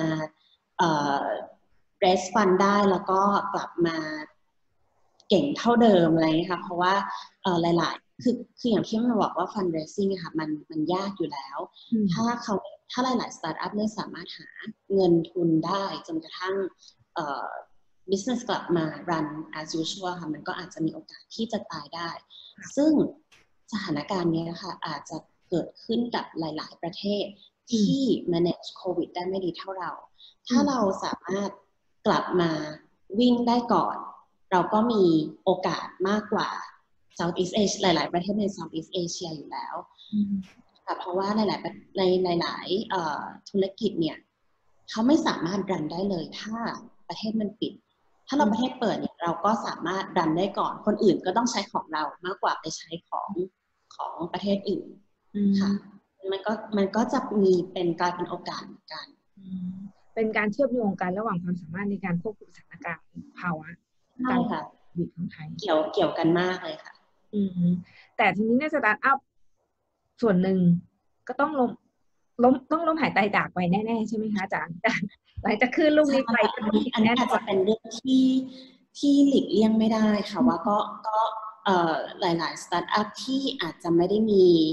raise fund ได้แล้วก็กลับมาเก่งเท่าเดิมอะไรอย่างนี้ค่ะเพราะว่าหลายๆคืออย่างที่มันบอกว่า fundraising ค่ะมันยากอยู่แล้วถ้าหลายๆ startup ไม่สามารถหาเงินทุนได้จนกระทั่งbusiness กลับมา run as usual ค่ะมันก็อาจจะมีโอกาสที่จะตายได้ซึ่งสถานการณ์นี้นะคะอาจจะเกิดขึ้นกับหลายๆประเทศที่ manage COVID ได้ไม่ดีเท่าเราถ้าเราสามารถกลับมาวิ่งได้ก่อนเราก็มีโอกาสมากกว่า Southeast Asia หลายๆประเทศใน Southeast Asia อยู่แล้วค่ะเพราะว่าหลายๆธุรกิจเนี่ยเขาไม่สามารถรันได้เลยถ้าประเทศมันปิดถ้าเราประเทศเปิดเนี่ยเราก็สามารถรันได้ก่อนคนอื่นก็ต้องใช้ของเรามากกว่าไปใช้ของประเทศอื่นค่ะมันก็จะมีเป็นกลายเป็นโอกาสเหมือนกันเป็นการเชื่อมโยงกันระหว่างความสามารถในการควบคุมสถานการณ์ภาวะการวิกฤตของไทยเกี่ยวกันมากเลยค่ะแต่ทีนี้ในสตาร์ทอัพส่วนหนึ่งก็ต้องล้มหายตายจากไปแน่ๆใช่ไหมคะอาจารย์หลังจากขึ้นลูกนี้ไปอันนี้อาจจะเป็นเรื่องที่หลีกเลี่ยงไม่ได้ค่ะว่าก็หลายๆสตาร์ทอัพที่อาจจะไม่ได้มี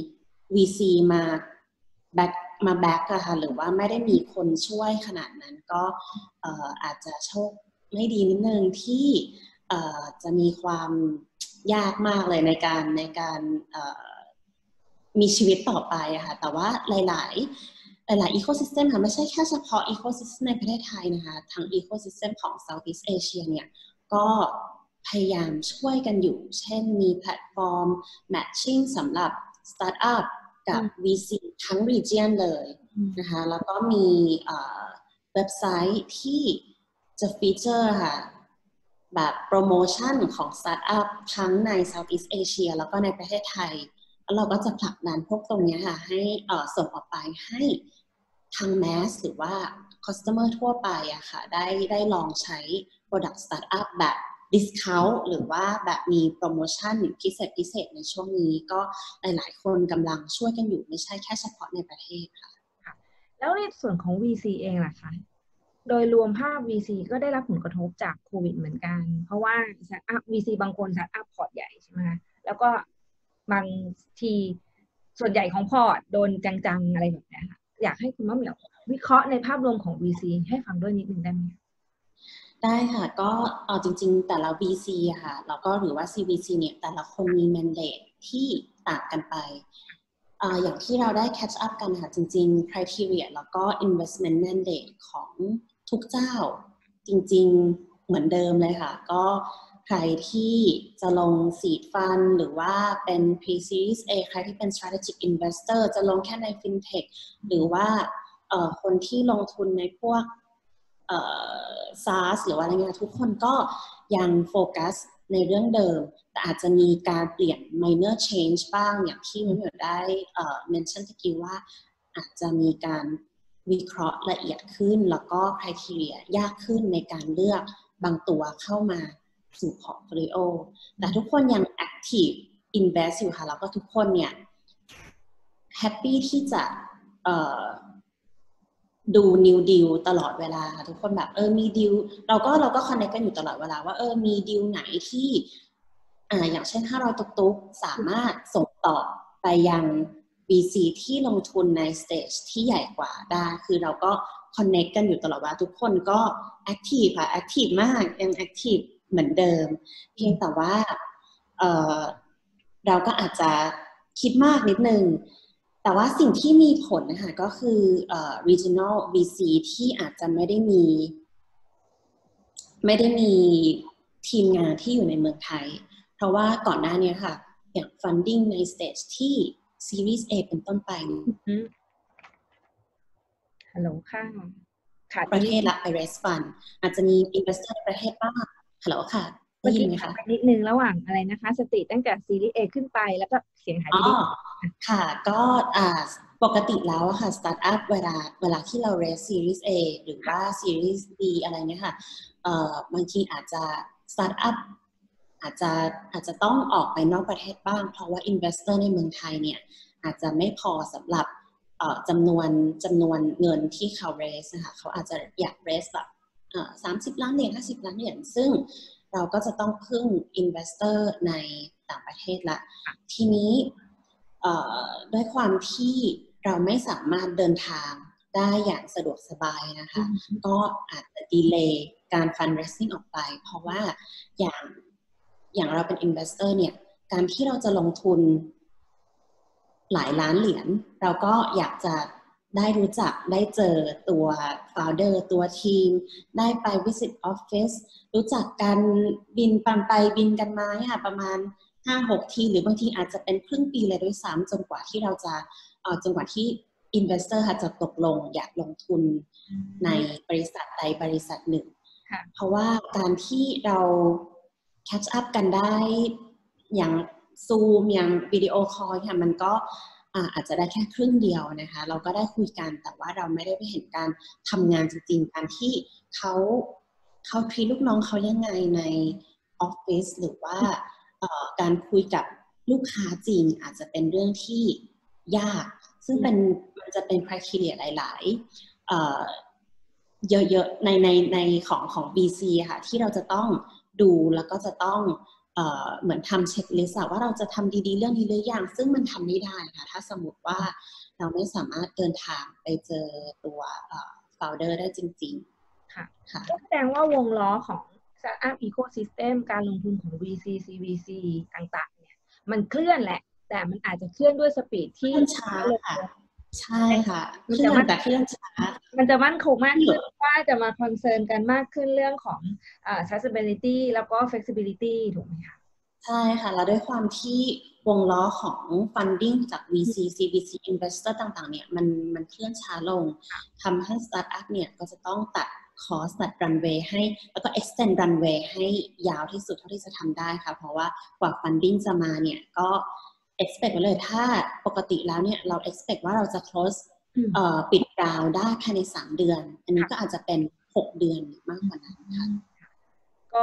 VC มาแบ็กอะค่ะหรือว่าไม่ได้มีคนช่วยขนาดนั้นก็อาจจะโชคไม่ดีนิดนึงที่จะมีความยากมากเลยในการมีชีวิตต่อไปอะค่ะแต่ว่าหลายอีโคซิสเต็มค่ะไม่ใช่แค่เฉพาะอีโคซิสเต็มในประเทศไทยนะคะทั้งอีโคซิสเต็มของ Southeast Asia เนี่ยก็พยายามช่วยกันอยู่เช่นมีแพลตฟอร์ม matching สำหรับสตาร์ทอัพกับ VC ทั้ง region เลยนะคะแล้วก็มีเว็บไซต์ที่จะฟีเจอร์ค่ะแบบโปรโมชั่นของสตาร์ทอัพทั้งใน Southeast Asia แล้วก็ในประเทศไทยแล้วเราก็จะผลักดันพวกตรงนี้ค่ะให้ส่งออกไปให้ทางแมสหรือว่า customer ทั่วไปอะค่ะได้ลองใช้ product startup แบบ discount หรือว่าแบบมีโปรโมชั่นพิเศษในช่วงนี้ก็หลายๆคนกำลังช่วยกันอยู่ไม่ใช่แค่เฉพาะในประเทศค่ะแล้วในส่วนของ VC เองล่ะคะโดยรวมภาพ VC ก็ได้รับผลกระทบจากโควิดเหมือนกันเพราะว่าสตาร์ทอัพ VC บางคนสตาร์ทอัพพอร์ตใหญ่ใช่ไหมคะแล้วก็บางทีส่วนใหญ่ของพอร์ตโดนจังๆอะไรแบบนี้ค่ะอยากให้คุณมะเหมี่ยววิเคราะห์ในภาพรวมของ VC ให้ฟังด้วยนิดนึงได้ไหมได้ค่ะก็จริงๆแต่ละ VC อะค่ะแล้วก็หรือว่า CVC เนี่ยแต่ละคนมี mandate ที่ต่างกันไปอย่างที่เราได้ catch up กันค่ะจริงๆ criteria แล้วก็ investment mandate ของทุกเจ้าจริงๆเหมือนเดิมเลยค่ะก็ใครที่จะลง seed fund หรือว่าเป็น pre-series A ใครที่เป็น strategic investor จะลงแค่ใน fintech หรือว่าคนที่ลงทุนในพวกSaaS หรือว่าอะไรเงี้ยทุกคนก็ยังโฟกัสในเรื่องเดิมแต่อาจจะมีการเปลี่ยน minor change บ้างอย่างที่มันได้mention ตะกี้ว่าอาจจะมีการวิเคราะห์ละเอียดขึ้นแล้วก็ criteria ยากขึ้นในการเลือกบางตัวเข้ามาสู่ portfolio แต่ทุกคนยัง active invest อยู่ค่ะแล้วก็ทุกคนเนี่ย happy ที่จะดู new deal ตลอดเวลาค่ะทุกคนแบบมีดีลเราก็ connect กันอยู่ตลอดเวลาว่ามีดีลไหนที่อย่างเช่น500ตุ๊กสามารถส่งต่อไปยัง VC ที่ลงทุนใน stage ที่ใหญ่กว่าได้คือเราก็ connect กันอยู่ตลอดเวลาทุกคนก็ active ค่ะ active มากยัง active เหมือนเดิมเพียงแต่ว่าเราก็อาจจะคิดมากนิดนึงแต่ว่าสิ่งที่มีผลนะคะก็คือregional VC ที่อาจจะไม่ได้มีทีมงานที่อยู่ในเมืองไทยเพราะว่าก่อนหน้านี้ค่ะอย่าง funding ใน stage ที่ Series A เป็นต้นไปฮัลโหลค่ะประเทศละไป raise fund อาจจะมี investor ในประเทศบ้างฮัลโหลค่ะได้ยินไหมคะนิดนึงระหว่างอะไรนะคะสติตั้งแต่ซีรีส์ A ขึ้นไปแล้วก็เสียงหายไปนิดค่ะก็ปกติแล้วค่ะสตาร์ทอัพเวลาที่เรา raise series A หรือว่า series B อะไรเนี่ยค่ะบางทีอาจจะสตาร์ทอัพอาจจะต้องออกไปนอกประเทศบ้างเพราะว่า investor ในเมืองไทยเนี่ยอาจจะไม่พอสำหรับจำนวนเงินที่เขา raise นะคะเขาอาจจะอยาก raise แบบ30 ล้านเหรียญ50 ล้านเหรียญซึ่งเราก็จะต้องพึ่ง investor ในต่างประเทศละทีนี้ด้วยความที่เราไม่สามารถเดินทางได้อย่างสะดวกสบายนะคะก็อาจจะดีเลย์การ fundraising ออกไปเพราะว่าอย่างเราเป็น investor เนี่ยการที่เราจะลงทุนหลายล้านเหรียญเราก็อยากจะได้รู้จักได้เจอตัว founder ตัวทีมได้ไป visit office รู้จักกันบินไปบินกันมาค่ะประมาณ5-6 ทีหรือบางทีอาจจะเป็นครึ่งปีเลยด้วยซ้ำจนกว่าที่ investor ค่ะจะตกลงอยากลงทุนในบริษัทใดบริษัทหนึ่งเพราะว่าการที่เรา catch up กันได้อย่างซูมอย่างวิดีโอคอลค่ะมันก็อาจจะได้แค่ครึ่งเดียวนะคะเราก็ได้คุยกันแต่ว่าเราไม่ได้ไปเห็นการทำงานจริงๆการที่เขาทีลูกน้องเขายังไงในออฟฟิศหรือว่าการคุยกับลูกค้าจริงอาจจะเป็นเรื่องที่ยากซึ่งมันจะเป็น criteria หลายๆเยอะๆในของ BC ค่ะที่เราจะต้องดูแล้วก็จะต้องเหมือนทำเช็คลิสต์ว่าเราจะทำดีๆเรื่องนี้หรือยังซึ่งมันทำไม่ได้ค่ะถ้าสมมติว่าเราไม่สามารถเดินทางไปเจอตัวfounder ได้จริงๆค่ะก็แสดงว่าวงล้อของ Startup Ecosystem การลงทุนของ VC CVC ต่างๆเนี่ยมันเคลื่อนแหละแต่มันอาจจะเคลื่อนด้วยสปีดที่ช้าค่ะใช่ค่ะมันจะช้ามันจะมั่นคงมากขึ้นว่าจะมาคอนเซิร์นกันมากขึ้นเรื่องของsustainability แล้วก็ flexibility ถูกไหมคะใช่ค่ะแล้วด้วยความที่วงล้อของ funding จาก VC CVC investor ต่างๆเนี่ยมันเคลื่อนช้าลงทำให้ startup เนี่ยก็จะต้องตัดคอสตัด runway ให้แล้วก็ extend runway ให้ยาวที่สุดเท่าที่จะทำได้ค่ะเพราะว่ากว่า funding จะมาเนี่ยก็ expect ไว้เลยถ้าปกติแล้วเนี่ยเรา expect ว่าเราจะ close ปิดดาวได้ภายใน3 เดือนอันนี้ก็อาจจะเป็น6 เดือนมากกว่านั้นค่ะก็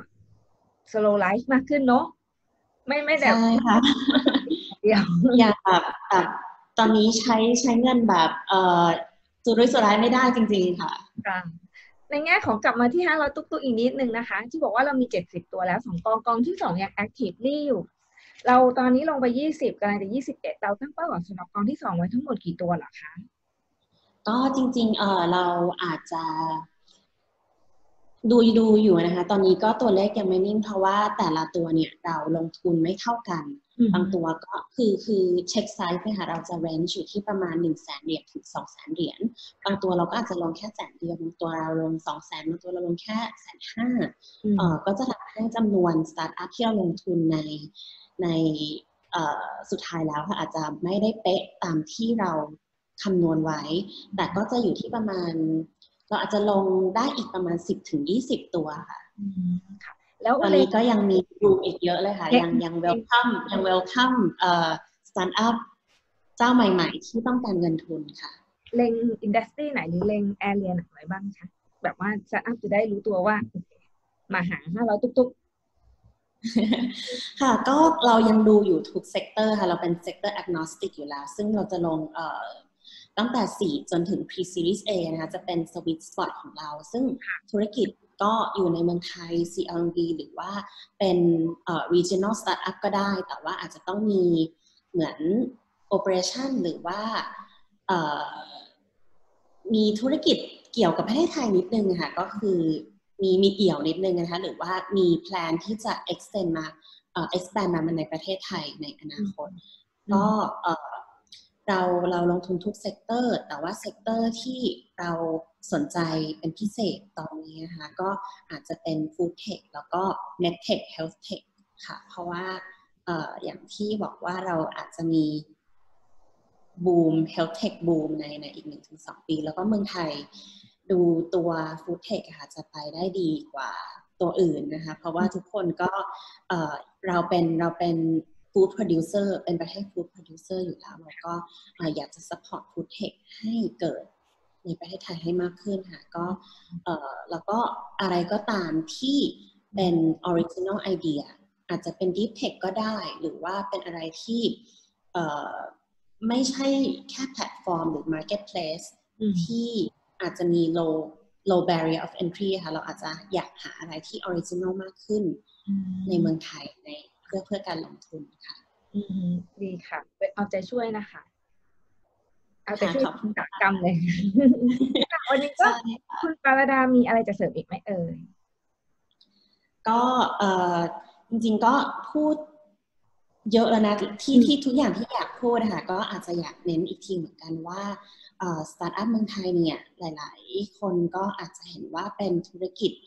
slow life มากขึ้นเนาะไม่แบบใช่ค่ะเดียวอย่าแบบตอนนี้ใช้เงินแบบสุรุ่ยสุร่ายไม่ได้จริงๆค่ะในแง่ของกลับมาที่500ตุ๊กอีกนิดนึงนะคะที่บอกว่าเรามี70ตัวแล้ว2 กองที่2ยัง actively อยู่เราตอนนี้ลงไป20กำลังจะ21เราตั้งเป้าหวังสำหรับกองที่2ไว้ทั้งหมดกี่ตัวเหรอคะก็จริงๆเราอาจจะดูอยู่นะคะตอนนี้ก็ตัวเลขยังไม่นิ่งเพราะว่าแต่ละตัวเนี่ยเราลงทุนไม่เท่ากันบางตัวก็คือเช็คไซส์นะคะเราจะเรนจ์อยู่ที่ประมาณ100,000 เหรียญถึง200,000 เหรียญบางตัวเราก็อาจจะลงแค่100,000 เดียวบางตัวเราลง200,000บางตัวเราลงแค่150,000ก็จะทำให้จำนวนสตาร์ทอัพที่เราลงทุนในสุดท้ายแล้วค่ะอาจจะไม่ได้เป๊ะตามที่เราคำนวณไว้แต่ก็จะอยู่ที่ประมาณเราอาจจะลงได้อีกประมาณ10-20 ตัวค่ะแล้วตอนนี้ก็ยังมีรูมอีกเยอะเลยค่ะยังเวลคัมสตาร์ทอัพเจ้าใหม่ๆที่ต้องการเงินทุนค่ะเล็งอินดัสทรีไหนหรือเล็งแอเรียไหนไว้บ้างคะแบบว่าสตาร์ทอัพจะได้รู้ตัวว่ามาหา500ตุ๊กค่ะก็เรายังดูอยู่ทุกเซกเตอร์ค่ะเราเป็นเซกเตอร์ agnostic อยู่แล้วซึ่งเราจะลงตั้งแต่4จนถึง pre-series A นะคะจะเป็น sweet spot ของเราซึ่งธุรกิจก็อยู่ในเมืองไทย CLMV หรือว่าเป็น regional startup ก็ได้แต่ว่าอาจจะต้องมีเหมือน operation หรือว่ามีธุรกิจเกี่ยวกับประเทศไทยนิดนึงค่ะก็คือมีเอี่ยวนิดนึงนะคะหรือว่ามีแพลนที่จะ expand มาในประเทศไทยในอนาคตก็เราลงทุนทุกเซกเตอร์แต่ว่าเซกเตอร์ที่เราสนใจเป็นพิเศษตอนนี้นะคะก็อาจจะเป็น Food Tech แล้วก็ MedTech Health Tech ค่ะเพราะว่าอย่างที่บอกว่าเราอาจจะมีบูม Health Tech บูมในอีก 1-2 ปีแล้วก็เมืองไทยดูตัว Food Tech ค่ะจะไปได้ดีกว่าตัวอื่นนะคะเพราะว่าทุกคนก็เราเป็นฟู้ดโปรดิวเซอร์เป็นประเทศฟู้ดโปรดิวเซอร์อยู่แล้วแล้วก็อยากจะซัพพอร์ตฟู้ดเทคให้เกิดในประเทศไทยให้มากขึ้นค่ะก็แล้วก็อะไรก็ตามที่เป็นออริจินอลไอเดียอาจจะเป็น Deep Tech ก็ได้หรือว่าเป็นอะไรที่ไม่ใช่แค่แพลตฟอร์มหรือ Marketplace ที่อาจจะมี low barrier of entry ค่ะเราอาจจะอยากหาอะไรที่ออริจินอลมากขึ้นในเมืองไทยเพื่อการลงทุนค่ะดีค่ะเอาใจช่วยนะคะเอาใจช่วยกิจกรรมเลยวันนี้ก็คุณปารดามีอะไรจะเสริมอีกไหมเอ่ยก็จริงๆก็พูดเยอะแล้วนะที่ทุกอย่างที่อยากพูดนะคะก็อาจจะอยากเน้นอีกทีเหมือนกันว่าสตาร์ทอัพเมืองไทยเนี่ยหลายๆคนก็อาจจะเห็นว่าเป็นธุรกิจ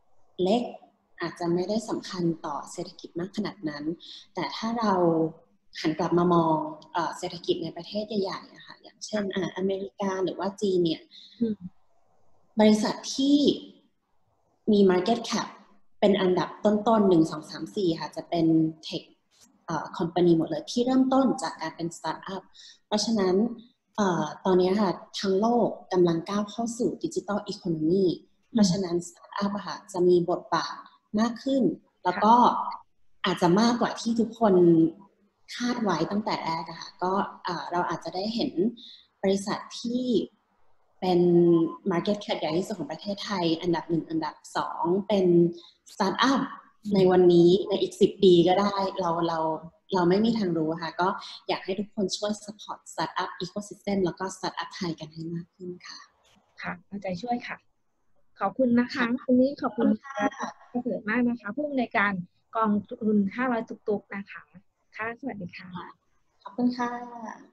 เล็กอาจจะไม่ได้สำคัญต่อเศรษฐกิจมากขนาดนั้นแต่ถ้าเราหันกลับมามองเศรษฐกิจในประเทศใหญ่ๆนะคะอย่างเช่นอเมริกาหรือว่าจีนเนี่ยบริษัทที่มี market cap เป็นอันดับต้นๆ1 2 3 4ค่ะจะเป็นเทคcompany หมดเลยที่เริ่มต้นจากการเป็นสตาร์ทอัพเพราะฉะนั้นตอนนี้ค่ะทั้งโลกกำลังก้าวเข้าสู่ดิจิทัลอีโคโนมีเพราะฉะนั้นสตาร์ทอัพค่ะจะมีบทบาทมากขึ้นแล้วก็อาจจะมากกว่าที่ทุกคนคาดไว้ตั้งแต่แรกอะค่ะก็เราอาจจะได้เห็นบริษัทที่เป็น market cap ใหญ่ที่สุดของประเทศไทยอันดับ1อันดับ2เป็นสตาร์ทอัพในวันนี้ในอีก10 ปีก็ได้เราไม่มีทางรู้ค่ะก็อยากให้ทุกคนช่วย support startup ecosystem แล้วก็ startup ไทยกันให้มากขึ้นค่ะค่ะเอาใจช่วยค่ะขอบคุณนะคะวันนี้ขอบคุณค่ะประเสริฐมากนะคะผู้อำนวยการกองทุน500ตุกๆนะคะค่ะสวัสดีค่ะขอบคุณค่ะ